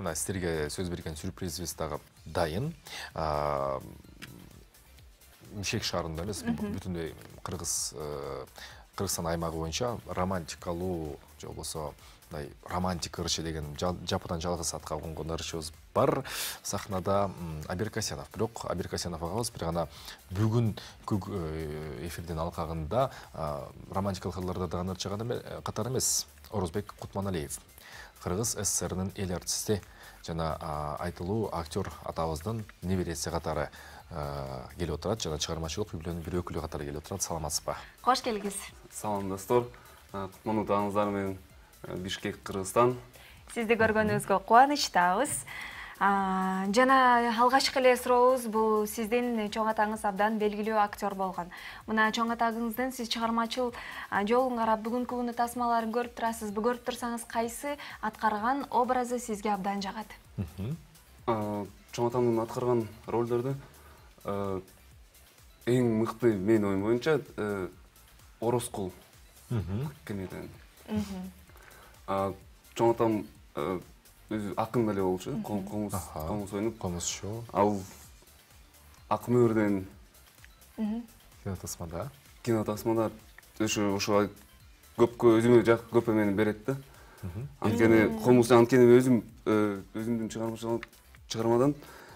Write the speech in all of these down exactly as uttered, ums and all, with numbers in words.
мына сіздерге сөз берген сюрпризибиз дагы дайын. Мишек шаарында эмес, бүтүндөй Кыргыз Кыргызстан аймагы боюнча романтикалуу же болбосо романтик ырчы деген жападан жалгыз атка конгон ырчыбыз бар. Сахнада Абиркасенов. Бирок Абиркасенов агабыз бир гана бүгүн эфирдин алкагында романтикалык ырларда дагы ырчыган катары эмес, Орозбек Кутманалиев. Кыргыз СССРнын эл артисти жана айтылуу актер атабыздын небереси катары келип отурат жана чыгармачылык үй-бүлөнүн бир өкүлү катары келип отурат. Саламатсызбы? Кош келиңиз. Салам достор. Кутман утаңыздар менен Бишкек, Кыргызстан. Сизди көргөнүбүзгө кубанычтабыз. Жана алгачкы эле сурообуз бул сиздин чоң атаңыз абдан белгилүү актер болгон. Мына чоң атаңыздын сиз чыгармачыл жолун карап бүгүнкү күнү тасмаларын көрүп турасыз. Бу көрүп турсаңыз кайсы аткарган образы сизге абдан жагат? Чоң атамдын аткарган ролдорду эң мыкты менин оюм боюнча Орозкул кемеден. Чоң атам өзү акын эле болчу, комуз комуз ойнуп, комузчу. Ал акын өрдөн кинотасмада. Кинотасмада ошо ошо көпкө өзүмө жак көп эмени берет да. Анткени комуз анткени өзүм өзүмдүн чыгармачылык чыгармадан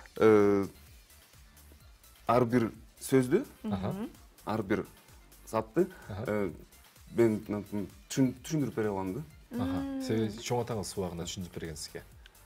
ар бир сөздү, ар бир затты мен түшүндүрүп бере алам да. Сиз чоң атаңыз убагында түшүндүрүп берген сизге.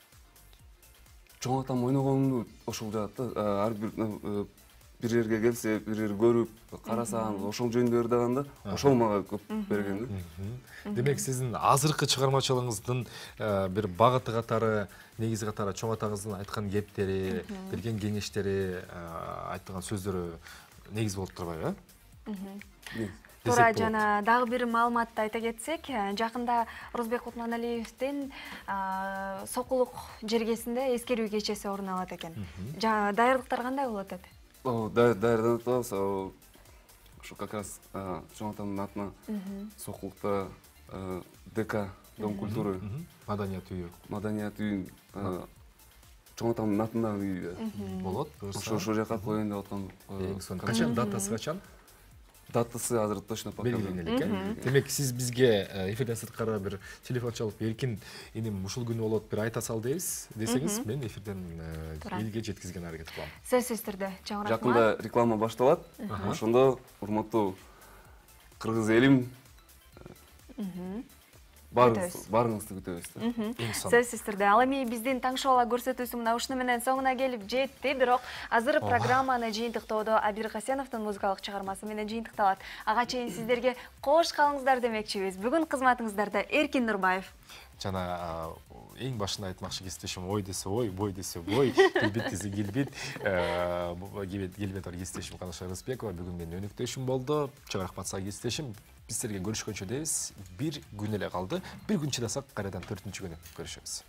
Чоң атам ойногонду ошол жагат да. Ар бир бир жерге келсе, бир жер көрүп, карасаң, ошол жөнүндө ырдаганда, ошол мага көп берген да. Демек, сиздин азыркы чыгармачылыгыңыздын бир багыты катары, негизи катары чоң атаңыздын айткан кептери, берген кеңештери, айткан сөздөрү негиз болуп турбайбы, э? Туура, жана дагы бир маалыматты айта кетсек, жакында Орозбек Кутманалиевдин Сокулук жергесинде эскерүү кечеси орун алат экен. Даярдыктар кандай болуп атат? Даярданып атабыз. Ошо как раз чоң атамдын атына Сокулукта ДК, Дом культуры, Маданият үйү. Маданият үйүн чоң атамдын атындагы үй болот. Ошо жака коеюн деп аткан. Качан, датасы качан? Датасы азыр точно пока белгиленген. Демек, сиз бизге эфирден сырткары бир телефон чалып, эркин иним ушул күнү болот, бир айта сал дейбиз десеңиз, мен эфирден элге жеткизген аракет кылам. Сөзсүз түрдө, чоң рахмат. Жакында реклама башталат. Ошондо урматтуу кыргыз элим, барыңызды күтөбүз. Сөзсүз түрдө. Ал эми биздин таң шоуга көрсөтүүсү мына ушуну менен соңуна келип жетти, бирок азыр программаны жыйынтыктоодо Абиркасеновдун музыкалык чыгармасы менен жыйынтыкталат. Ага чейин сиздерге кош калыңыздар демекчибиз. Бүгүн кызматыңыздарда Эркин Нурбаев жана эң башында айтмакчы кесиптешим ой десе ой, бой десе бой, келбет десе келбет, келбет бар кесиптешим Канаша Рыспекова бүгүн менин өнүктөшүм болду. Чоң рахмат сага кесиптешим. Сиздерге көрүшкөнчө дейбиз. Бир күн эле калды. Бир күн чыдасак, кайрадан төртүнчү күнү көрүшөбүз.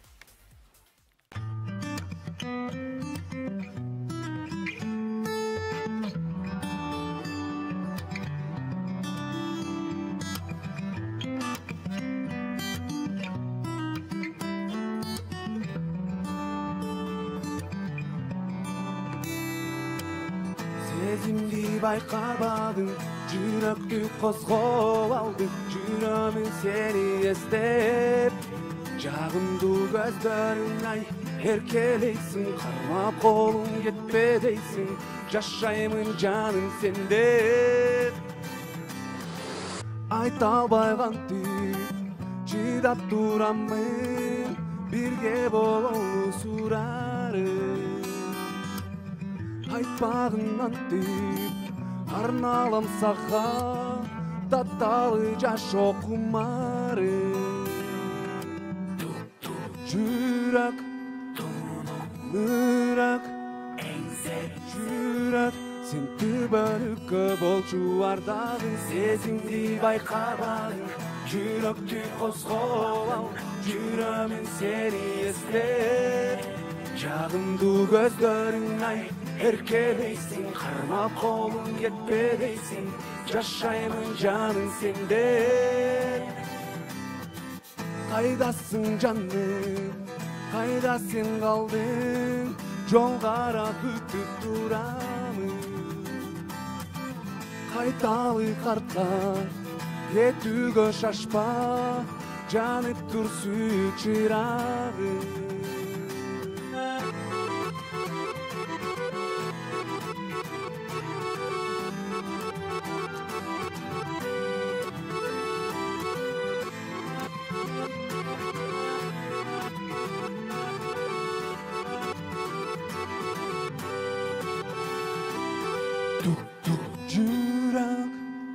Сезимди байкабадың, жүрөктү козгоп алдың, жүрөмүн сени эстеп. Жагымдуу көздөрүң ай, эркелейсиң, кармап колуң кетпе дейсиң, жашаймын жаным сенде. Айта албай кантип, чыдап турамын, бирге бололу сурарым. Айтпагын антип, арналам сага, татталы жашоо кумары. Жүрөк, мурак, жүрөк, сен түбөлүккө болчу ардагың, сезимди байкабадың, жүрөктү козгоп ал, жүрөмүн сени эстеп. Жагымдуу көздөрүң ай, эркелейсиң, кармап колуң кетпе дейсиң, жашаймын жаным сенде. Кайдасың жаным, Kayda sen kaldın, yol kara kütüp duramın. Kaytalı kartla, yetüge şaşpa, canıp dursu çırağın. Tuk tuk jurak,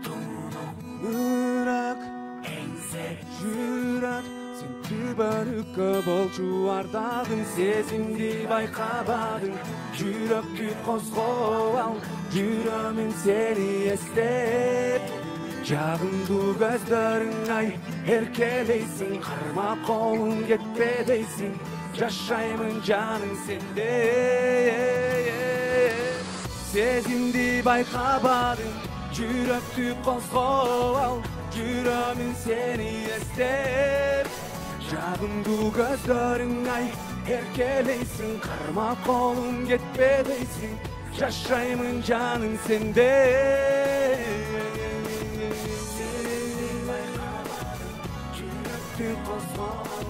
ırak, jurak. Sen tübarıkka bolçu ardağın, sezimdi bayqabadın. Jurakty kozgop al, juramen seni eslep. Jagındı gözlerin ay, erkeleysin, karma kolun ketpedeysin. Yaşaymın canın sende. Sezimdi bayqabadın, yürekty kozgop al, yüreğimin seni eslep. Jagındı gözlerin ay, erkeleysin, karma kolun ketpedeysin. Yaşaymın canın sende. Sezimdi bayqabadın, yürekty kozgop al.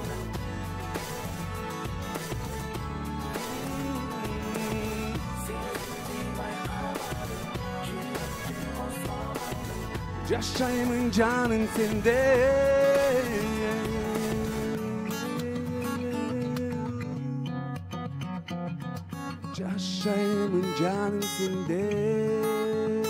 Yaşaymın canın sende. Yaşaymın canın sende.